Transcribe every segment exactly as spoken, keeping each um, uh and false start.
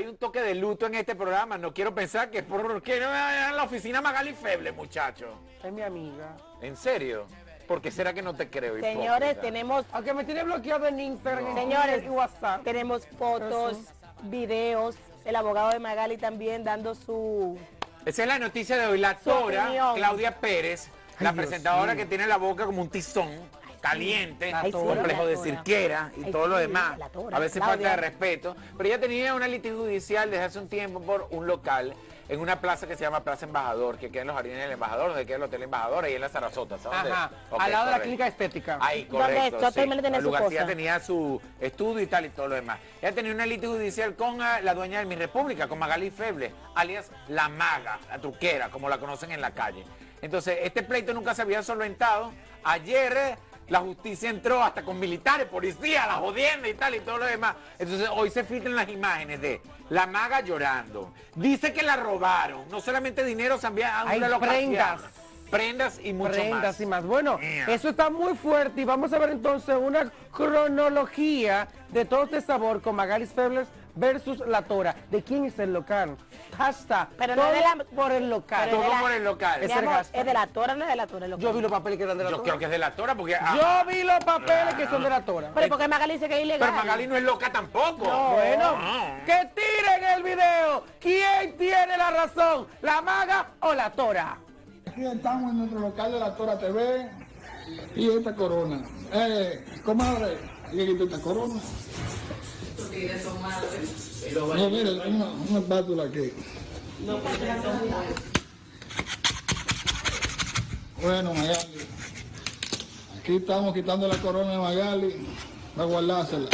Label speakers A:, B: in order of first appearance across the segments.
A: un toque de luto en este programa. No quiero pensar que es porque no me vayan a la oficina Magali Feble, muchacho.
B: Es mi amiga.
A: ¿En serio? ¿Por qué será que no te creo?
C: Señores,
A: hipócrita?
C: tenemos...
B: Aunque me tiene bloqueado en Instagram,
C: No. Señores,
B: y WhatsApp.
C: Tenemos fotos, videos, el abogado de Magali también dando su...
A: Esa es la noticia de hoy. La Tora,
C: opinión.
A: Claudia Pérez,
B: Ay,
A: la
B: Dios
A: presentadora
B: mío.
A: que tiene la boca como un tizón, caliente,
B: Ay, sí,
A: complejo
C: la
A: de
C: Tora.
A: cirquera y
C: Ay,
A: todo lo
C: sí,
A: demás.
C: la Tora,
A: A veces
C: Claudia.
A: falta de respeto. Pero ella tenía una litigio judicial desde hace un tiempo por un local en una plaza que se llama Plaza Embajador, que queda en los Jardines del Embajador, donde queda el Hotel Embajador, ahí en la Sarasota, ¿sabes?
B: Ajá,
A: Ok,
B: al lado de la
A: correcto.
B: clínica estética.
A: Ahí,
C: Donde
A: correcto,
C: Doctor
A: sí.
C: Mele tenía
A: El
C: su
A: lugar, sí, ella
C: cosa.
A: tenía su estudio y tal y todo lo demás. Ella tenía una litigio judicial con ah, la dueña de Mi República, con Magali Feble, alias La Maga, la truquera, como la conocen en la calle. Entonces, este pleito nunca se había solventado. Ayer eh, la justicia entró hasta con militares, policía, la jodienda y tal y todo lo demás. Entonces, hoy se filtran las imágenes de La Maga llorando. Dice que la robaron. No solamente dinero, también a
B: Hay
A: una locación.
B: prendas.
A: Prendas y mucho
B: Prendas
A: más.
B: y más. Bueno,
A: Mira.
B: eso está muy fuerte y vamos a ver entonces una cronología de todo este sabor con Magali Febles versus La Tora. ¿De quién es el local? Hashtag,
C: Pero no
B: todo
C: de la-
B: por el local.
C: pero
A: Todo
C: de la-
A: por el local.
C: Mi
B: Ese es el
C: amor,
B: hashtag.
C: ¿es de la Tora o no es de la Tora? el local?
B: Yo vi los papeles que eran de La
A: Yo
B: Tora.
A: creo que es de la Tora porque... ah,
B: Yo vi los papeles que son de La Tora.
C: Pero porque Magali dice que es ilegal.
A: pero Magali no es loca tampoco.
B: Bueno,
A: No.
B: que tiren el video. ¿Quién tiene la razón? ¿La Maga o La Tora?
D: Aquí estamos en nuestro local de La Tora T V y esta corona. Eh, comadre, y aquí esta corona. No, mira, una, una espátula aquí. Bueno, Magali, aquí estamos quitando la corona de Magali para guardársela.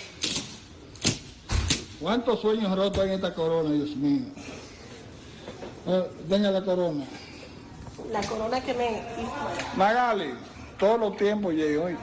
D: ¿Cuántos sueños rotos hay en esta corona, Dios mío? Eh, tenga la corona.
C: La corona que me...
D: Magali, todos los tiempos llegué hoy.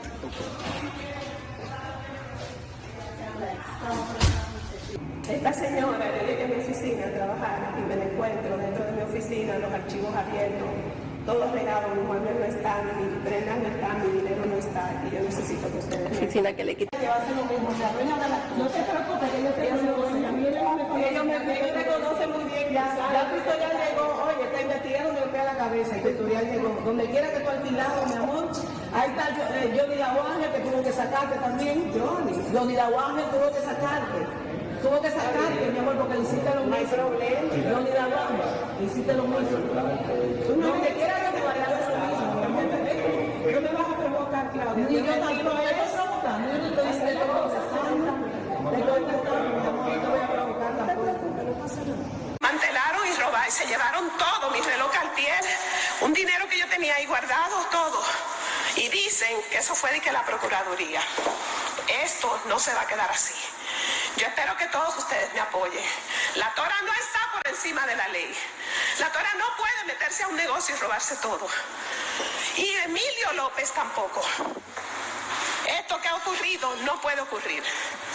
E: Esta señora, yo llegué a mi oficina a trabajar y me la encuentro dentro de mi oficina, los archivos abiertos, todos regados, mis muebles no están, mi prendas no están, mi dinero no está, y yo necesito que ustedes me...
C: Oficina que le quita.
E: Que va a hacer lo mismo, la dueña de la... No te preocupes, que ellos te conocen, a mí ellos me conocen, ellos me, ellos me conocen muy bien, ya, ya tu historial llegó, oye, está investigando, me golpea la cabeza, y tu historial llegó, donde quiera que tú alquilado, mi amor, ahí está eh, Johnny Dawaje, que tuvo que sacarte también, Johnny, Johnny Dawaje tuvo que sacarte. Tuvo que sacarte, mi amor, porque le hiciste lo mismo. No hay problema. Yo ni la vamos, le hiciste lo mismo. Tú no me quieras que te vayas a hacer lo mismo. No me vas a provocar, Claudia. Ni yo tampoco me estoy provocando. Yo no estoy diciendo cosas. Te estoy tratando, mi amor, no te voy a provocar tampoco. No pasa nada.
F: Mantelaron y robaron, se llevaron todo, mi reloj Cartier, un dinero que yo tenía ahí guardado, todo. Y dicen que eso fue de que la Procuraduría. Esto no se va a quedar así. Yo espero que todos ustedes me apoyen. La Tora no está por encima de la ley. La Tora no puede meterse a un negocio y robarse todo. Y Emilio López tampoco. Esto que ha ocurrido no puede ocurrir.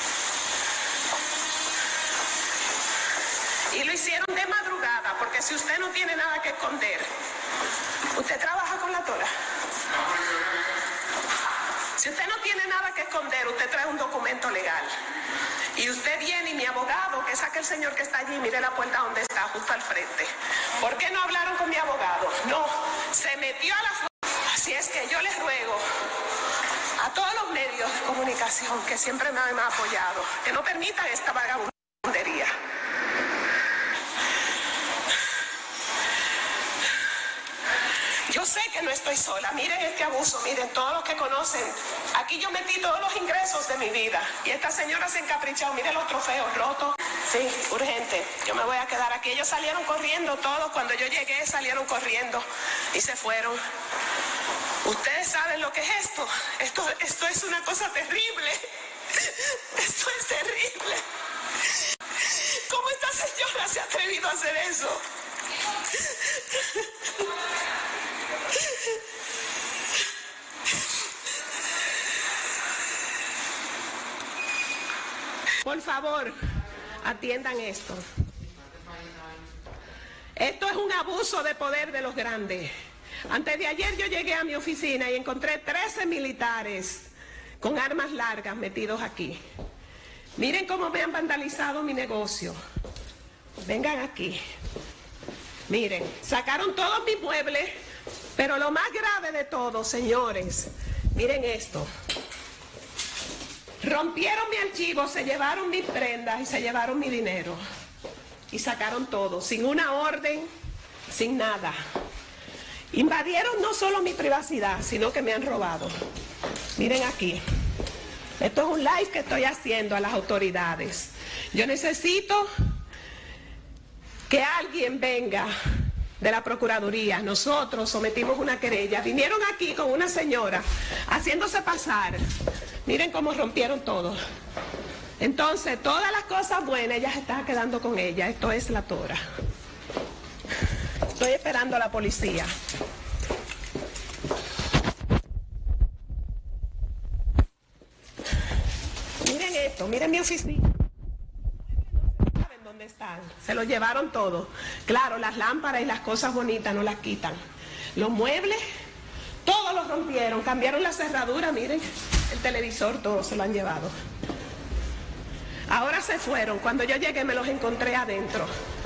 F: Y lo hicieron de madrugada, porque si usted no tiene nada que esconder, ¿usted trabaja con la Tora? Si usted no tiene nada que esconder, usted trae un documento legal. Y usted viene y mi abogado, que saque el señor que está allí, mire la puerta donde está, justo al frente. ¿Por qué no hablaron con mi abogado? No, se metió a la fuerza. Así es que yo les ruego a todos los medios de comunicación que siempre me han apoyado, que no permitan esta vagabundería. Yo sé que no estoy sola, miren este abuso, miren todos los que conocen. Aquí yo metí todos los ingresos de mi vida y esta señora se encaprichó, miren los trofeos rotos. Sí, urgente, yo me voy a quedar aquí. Ellos salieron corriendo todos, cuando yo llegué salieron corriendo y se fueron. Ustedes saben lo que es esto, esto, esto es una cosa terrible, esto es terrible. ¿Cómo esta señora se ha atrevido a hacer eso? Por favor, atiendan esto. Esto es un abuso de poder de los grandes. Antes de ayer yo llegué a mi oficina y encontré trece militares con armas largas metidos aquí. Miren cómo me han vandalizado mi negocio. vengan aquí. Miren, sacaron todos mis muebles, pero lo más grave de todo, señores, miren esto. Rompieron mi archivo, se llevaron mis prendas y se llevaron mi dinero. Y sacaron todo, sin una orden, sin nada. Invadieron no solo mi privacidad, sino que me han robado. Miren aquí. Esto es un live que estoy haciendo a las autoridades. Yo necesito que alguien venga de la Procuraduría. Nosotros sometimos una querella. Vinieron aquí con una señora haciéndose pasar. Miren cómo rompieron todo. Entonces, todas las cosas buenas, ella se está quedando con ella. Esto es la tora. Estoy esperando a la policía. Miren esto, miren mi oficina. No saben dónde están. Se lo llevaron todo. Claro, las lámparas y las cosas bonitas no las quitan. Los muebles, todos los rompieron. Cambiaron la cerradura, miren. El televisor, todo se lo han llevado. Ahora se fueron. Cuando yo llegué me los encontré adentro.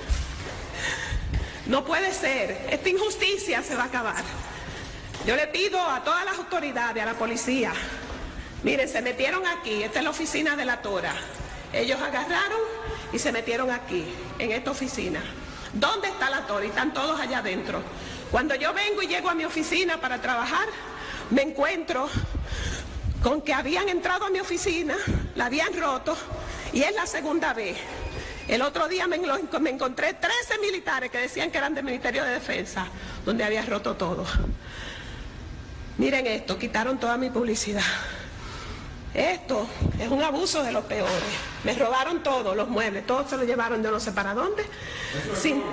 F: No puede ser. Esta injusticia se va a acabar. Yo le pido a todas las autoridades, a la policía. Miren, se metieron aquí. Esta es la oficina de la Tora. Ellos agarraron y se metieron aquí, en esta oficina. ¿Dónde está la Tora? Y están todos allá adentro. Cuando yo vengo y llego a mi oficina para trabajar, me encuentro con que habían entrado a mi oficina, la habían roto, y es la segunda vez. El otro día me, me encontré trece militares que decían que eran del Ministerio de Defensa, donde había roto todo. Miren esto, quitaron toda mi publicidad. Esto es un abuso de los peores. Me robaron todo, los muebles, todos se lo llevaron de no sé para dónde. Sin...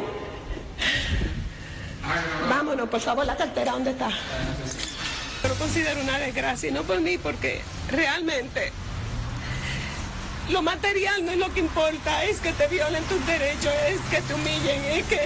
F: Vámonos, por favor, la cartera, ¿dónde está? Pero considero una desgracia, y no por mí, porque realmente lo material no es lo que importa, es que te violen tus derechos, es que te humillen, es que...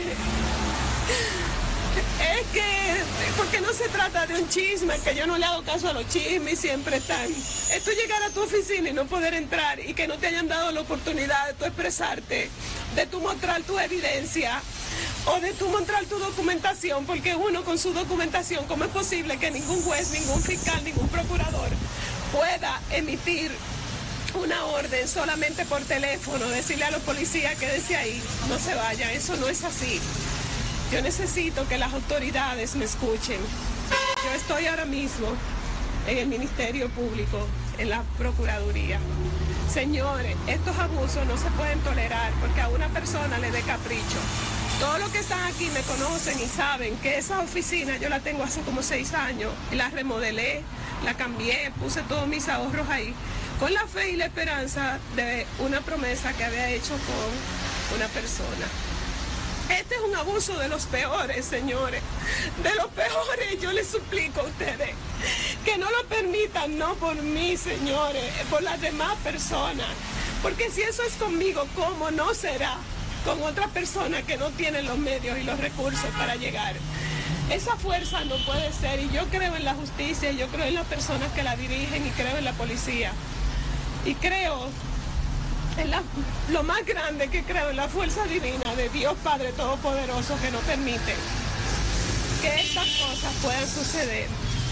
F: Es que, porque no se trata de un chisme, que yo no le hago caso a los chismes, siempre están. Es tú llegar a tu oficina y no poder entrar y que no te hayan dado la oportunidad de tú expresarte, de tú mostrar tu evidencia o de tú mostrar tu documentación, porque uno con su documentación, ¿cómo es posible que ningún juez, ningún fiscal, ningún procurador pueda emitir una orden solamente por teléfono, decirle a los policías que desde ahí no se vayan? Eso no es así. Yo necesito que las autoridades me escuchen. Yo estoy ahora mismo en el Ministerio Público, en la Procuraduría. Señores, estos abusos no se pueden tolerar porque a una persona le dé capricho. Todos los que están aquí me conocen y saben que esa oficina yo la tengo hace como seis años y la remodelé, la cambié, puse todos mis ahorros ahí, con la fe y la esperanza de una promesa que había hecho con una persona. Este es un abuso de los peores, señores, de los peores. Yo les suplico a ustedes que no lo permitan, no por mí, señores, por las demás personas. Porque si eso es conmigo, ¿cómo no será con otras personas que no tienen los medios y los recursos para llegar? Esa fuerza no puede ser, y yo creo en la justicia, y yo creo en las personas que la dirigen, y creo en la policía. Y creo... Es la, lo más grande que creo en la fuerza divina de Dios Padre Todopoderoso, que no permite que estas cosas puedan suceder.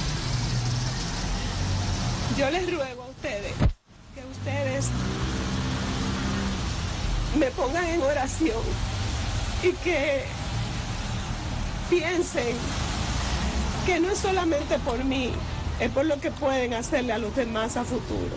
F: Yo les ruego a ustedes que ustedes me pongan en oración y que piensen que no es solamente por mí, es por lo que pueden hacerle a los demás a futuro.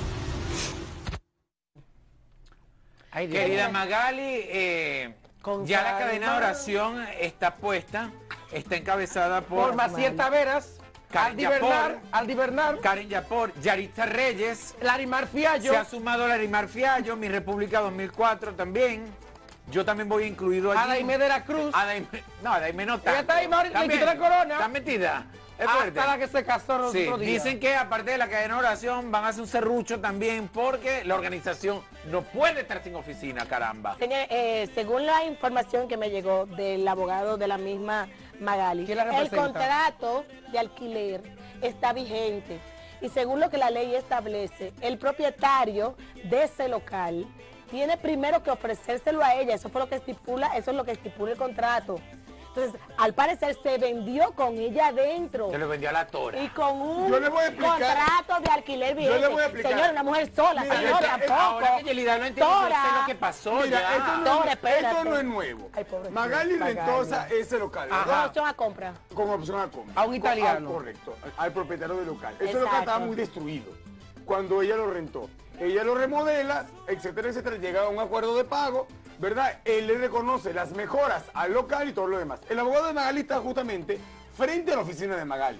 A: Ay, querida Magali, eh, ya la cadena de oración está puesta, está encabezada por,
B: por Maciel Taveras, Aldi Bernal, Aldi Bernal,
A: Karen Yapor, Yaritza Reyes,
B: Larimar Fiallo.
A: Se ha sumado Larimar Fiallo, Mi República dos mil cuatro también. Yo también voy incluido allí.
B: Adaime de la Cruz.
A: Adaime, no, Adaime no está.
B: Ella está ahí, le quitó la corona.
A: ¿Está metida? Es
B: Hasta
A: fuerte.
B: la que se casó los
A: Sí,
B: otros días.
A: dicen que aparte de la cadena de oración van a hacer un serrucho también porque la organización no puede estar sin oficina, caramba.
C: Señor, eh, según la información que me llegó del abogado de la misma Magali,
B: ¿Quién la
C: el
B: representa?
C: contrato de alquiler está vigente y según lo que la ley establece, el propietario de ese local tiene primero que ofrecérselo a ella, eso fue lo que estipula, eso es lo que estipula el contrato. Entonces, al parecer se vendió con ella adentro.
A: Se lo vendió a la tora.
C: Y con un
G: Yo le voy a explicar-
C: contrato de alquiler vigente.
G: Yo le voy a explicar.
C: Señora, una mujer sola,
G: Mira,
C: señora,
G: esta-
C: tampoco.
A: Ahora que Yelida lo entiende, yo sé
C: Tora.
A: lo que pasó
G: Mira,
A: ya.
G: esto no,
C: Tora, espérate.
G: esto no es nuevo.
C: Ay, pobre
G: Magali
C: Magali.
G: Ventosa ese local,
C: Con
G: ¿verdad?
C: opción a compra.
G: Con opción a compra.
B: A un italiano.
G: Ah, correcto, al propietario del local. Ese
C: Exacto.
G: local estaba muy destruido cuando ella lo rentó. Ella lo remodela, etcétera, etcétera, llega a un acuerdo de pago, ¿verdad? Él le reconoce las mejoras al local y todo lo demás. El abogado de Magali está justamente frente a la oficina de Magali.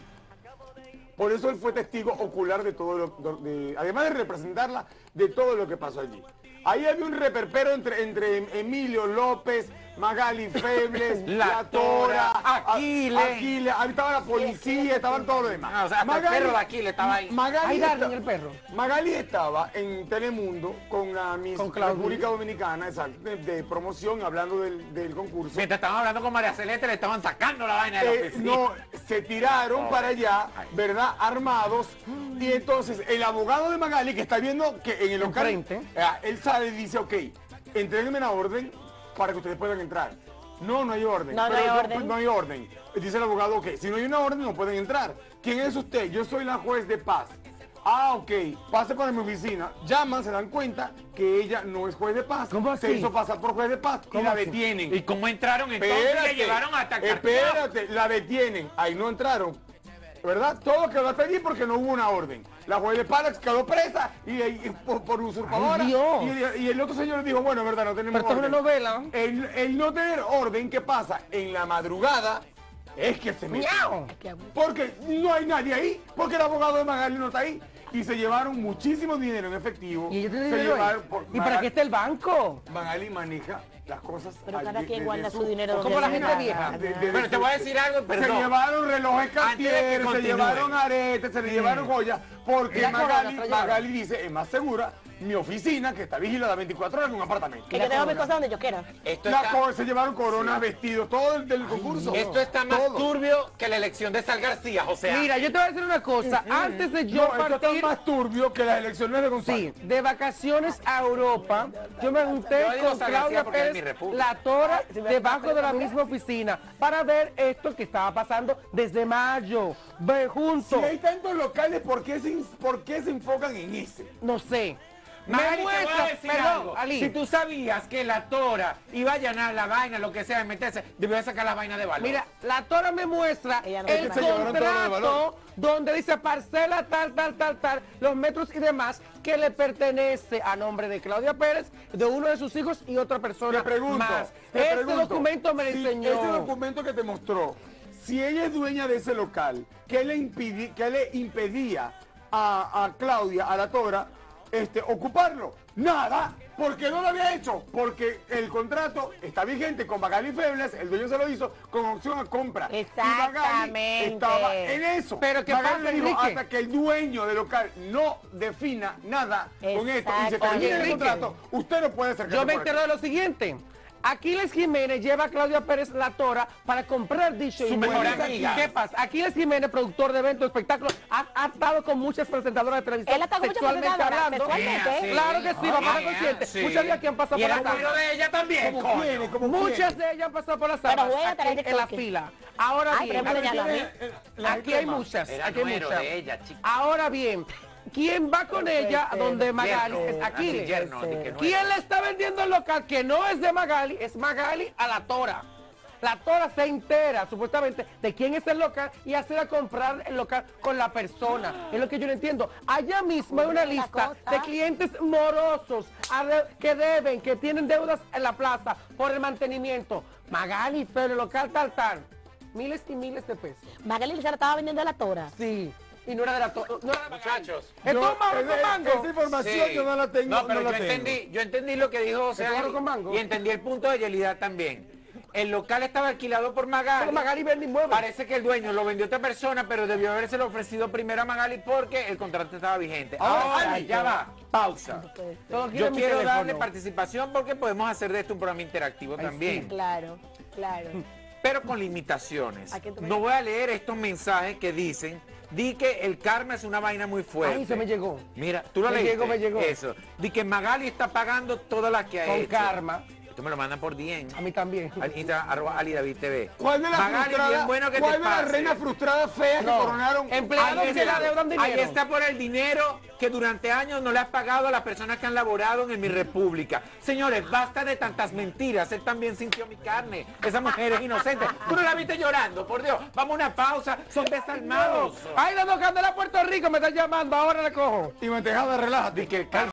G: Por eso él fue testigo ocular de todo lo de, además de representarla, de todo lo que pasó allí. Ahí había un reperpero entre, entre Emilio López, Magali Febles,
A: La
G: La Tora,
A: Tora, Aquiles.
G: Aquiles, ahí estaba la policía, estaban todo lo demás.
A: Ah, o sea, hasta el perro de Aquiles estaba ahí.
G: Magali,
B: Ahí Darling,
G: esta-
B: el perro.
G: Magali estaba en Telemundo con la Miss
B: Con Claudia.
G: República Dominicana, exacto, de, de promoción, hablando del, del concurso.
A: Mientras estaban hablando con María Celeste, le estaban sacando la vaina de la
G: Eh,
A: oficina.
G: no, se tiraron para allá, ¿verdad? Armados. Y entonces el abogado de Magali, que está viendo que en el local,
B: Enfrente.
G: eh, él sale y dice, ok, entréguenme la orden para que ustedes puedan entrar. No, no hay orden.
C: No, no
G: Pero
C: hay
G: yo,
C: orden.
G: pues, no hay orden. Dice el abogado, ok, si no hay una orden no pueden entrar. ¿Quién es usted? Yo soy la juez de paz. Ah, ok, pase para mi oficina. Llaman, se dan cuenta que ella no es juez de paz.
B: ¿Cómo
G: Se
B: así?
G: hizo pasar por juez de paz y
B: ¿Cómo
G: la
B: así?
G: detienen.
A: ¿Y cómo entraron entonces? Le llevaron hasta el cartel.
G: Espérate, la detienen. Ahí no entraron. ¿Verdad? Todo quedó hasta allí porque no hubo una orden. La juez de Palax quedó presa y, y- por, por usurpadora.
B: Ay, Dios.
G: Y, y el otro señor le dijo, bueno, es verdad, no tenemos
B: Pero esto es
G: orden.
B: una novela.
G: El, el no tener orden, ¿qué pasa? En la madrugada es que se metió.
B: ¡Miau!
G: Porque no hay nadie ahí, porque el abogado de Magali no está ahí. Y se llevaron muchísimo dinero en efectivo.
B: Y ella tiene
G: se
B: dinero ahí.
G: llevaron por-
B: ¿Y para qué está el banco?
G: Magali maneja las cosas.
C: Pero
G: al-
C: cada
G: de-
C: quien
G: desde
C: guarda su dinero
B: como
C: donde
B: la
C: le
B: gente
C: da
B: vieja.
C: gana.
G: de- de-
A: Bueno, te voy a decir algo,
G: Se
A: perdón.
G: llevaron relojes
A: Antes de que
G: Cartier, se
A: continúe.
G: llevaron aretes, se le llevaron joyas, porque
B: La corona,
G: Magali,
B: otra llevaron.
G: Magali dice, es más segura, mi oficina, que está vigilada veinticuatro horas en un apartamento.
C: Que yo tengo mis cosas donde yo quiera.
A: Esto
G: La
A: está,
G: co- se llevaron coronas, vestidos, todo el del concurso.
A: esto está más
G: Todo.
A: turbio que la elección de Sal García, o sea.
B: Mira, yo te voy a decir una cosa. Antes de yo
G: No, esto está
B: partir...
G: más turbio que las elecciones de Gonzalo.
B: Sí, de vacaciones a Europa, yo me junté
A: Yo digo
B: con
A: San García
B: Claudia
A: porque es mi
B: Pérez,
A: república.
B: la Tora,
C: Ay, si me
B: debajo de la
C: también.
B: misma oficina, para ver esto que estaba pasando desde mayo. Ve juntos,
G: Si hay tantos locales, ¿por qué se, por qué se enfocan en ese?
B: no sé.
A: Magali,
B: Me
A: te voy a
B: muestra,
A: decir
B: perdón,
A: algo.
B: Ali.
A: Si tú sabías que la Tora iba a llenar la vaina, lo que sea, y meterse, debió sacar la vaina de valor.
B: Mira, la Tora me muestra
C: Ella no
B: el
C: sabe.
G: Se llevaron todo lo de valor.
B: contrato donde dice parcela tal, tal, tal, tal, los metros y demás que le pertenece a nombre de Claudia Pérez, de uno de sus hijos y otra persona
G: Te pregunto,
B: más.
G: te
B: Este
G: pregunto,
B: documento me lo
G: si
B: enseñó.
G: Ese documento que te mostró, si ella es dueña de ese local, ¿qué le, impidi- qué le impedía a, a Claudia, a la Tora, este, ocuparlo? Nada, porque no lo había hecho, porque el contrato está vigente con Magali Febles, el dueño se lo hizo con opción a compra. Y Magali
C: Exactamente.
G: estaba en eso.
B: Pero ¿qué
G: Magali
B: pasa,
G: le dijo,
B: Enrique?
G: hasta que el dueño del local no defina nada con esto y se
C: Exacto.
G: termine el
B: Enrique,
G: contrato, usted no puede acercarse
B: Yo me
G: por aquí.
B: entero de lo siguiente. Aquiles Jiménez lleva a Claudia Pérez La Tora para comprar dicho
A: Su
B: inmueble.
A: mejor amiga.
B: ¿Qué pasa? Aquiles Jiménez, productor de eventos, espectáculos, ha, ha estado con muchas presentadoras de televisión
C: Él ha estado con muchas
B: sexualmente
C: presentadoras,
B: hablando.
C: sexualmente,
A: Sí,
B: Claro que sí,
A: sí.
B: vamos a
A: Ah,
B: estar conscientes.
A: sí.
B: Muchas de ellas que han pasado
A: Y
B: por
A: era
B: la sala.
A: cuido de ella también,
G: ¿Cómo
A: coño.
G: quiere? ¿Cómo
B: Muchas
G: quiere?
B: de ellas han pasado por las
C: Pero
B: salas
C: voy a
B: aquí
C: traer de
B: en la
C: choque.
B: fila. Ahora
C: Ay,
B: bien,
C: pero me señaló a mí.
B: aquí hay muchas,
A: Era
B: aquí hay
A: nuero
B: muchas.
A: de ella, chica.
B: Ahora bien, ¿quién va con ella donde Magali?
A: Yerno.
B: Es
A: Ah, sí,
B: Aquiles.
A: yerno, de que no
B: ¿Quién
A: era.
B: le está vendiendo el local que no es de Magali? Es Magali a la Tora. La Tora se entera, supuestamente, de quién es el local y hacer a comprar el local con la persona. Es lo que yo no entiendo. Allá mismo hay una
C: La
B: lista
C: cosa.
B: de clientes morosos arre- que deben, que tienen deudas en la plaza por el mantenimiento. Magali, pero el local tal, tal. Miles y miles de pesos.
C: Magali se la estaba vendiendo a la Tora.
B: Sí. Y no era de la Tora. No era de Magali.
A: Muchachos.
B: ¿Esto
G: Yo-
B: es mango
G: esa-
B: con mango?
G: Esa información
A: Sí.
G: yo no la tengo.
A: No, pero
G: no
A: yo
G: la tengo.
A: entendí, yo entendí lo que dijo José
B: ¿Es claro
A: Ángel
B: con mango?
A: y entendí el punto de Yelida también. El local estaba alquilado por Magali.
B: Pero Magali vende inmuebles.
A: Parece que el dueño lo vendió a otra persona, pero debió habérselo ofrecido primero a Magali porque el contrato estaba vigente. Ahora,
B: Ay,
A: ya va, pausa.
B: Todos
A: Yo
B: quieren mi
A: quiero
B: teléfono.
A: darle participación porque podemos hacer de esto un programa interactivo
B: Ay,
A: también.
C: Claro, claro.
A: Pero con limitaciones.
C: ¿A quién tú me
A: No voy a leer estos mensajes que dicen di que el karma es una vaina muy fuerte.
B: Ay, se me llegó.
A: Mira, tú lo
B: Me
A: leíste.
B: llegó, me llegó.
A: Eso. Di que Magali está pagando todas las que ha
B: Con
A: hecho.
B: karma.
A: Esto me lo mandan por D M.
B: A mí también.
A: Al Instagram, arroba Ali David T V.
G: ¿Cuál de las
A: Magali,
G: frustradas,
A: bien bueno que
G: cuál
A: te
G: de las
A: pase.
G: reinas frustradas feas
B: No.
G: que coronaron?
B: Empleados
A: Ahí
B: que
A: está.
B: la deudan dinero.
A: Ahí está por el dinero que durante años no le has pagado a las personas que han laborado en mi república. Señores, basta de tantas mentiras. Él también sintió mi carne. Esa mujer es inocente. Tú no la viste llorando, por Dios. Vamos a una pausa. Son desalmados.
B: Ay, la doctora de Puerto Rico me están llamando. Ahora la cojo.
G: Y Mantejada, relájate.
A: Di que el